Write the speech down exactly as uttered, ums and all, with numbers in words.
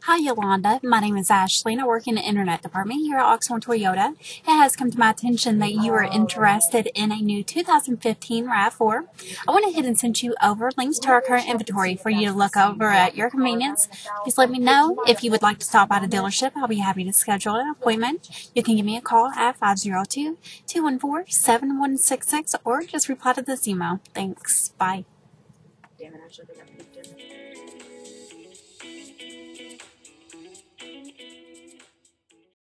Hi Yolanda, my name is Ashley and I work in the Internet Department here at Oxmoor Toyota. It has come to my attention that you are interested in a new two thousand fifteen RAV four. I went ahead and sent you over links to our current inventory for you to look over at your convenience. Please let me know if you would like to stop by the dealership. I'll be happy to schedule an appointment. You can give me a call at five oh two, two one four, seven one six six or just reply to this email. Thanks. Bye. Damn it, I should have got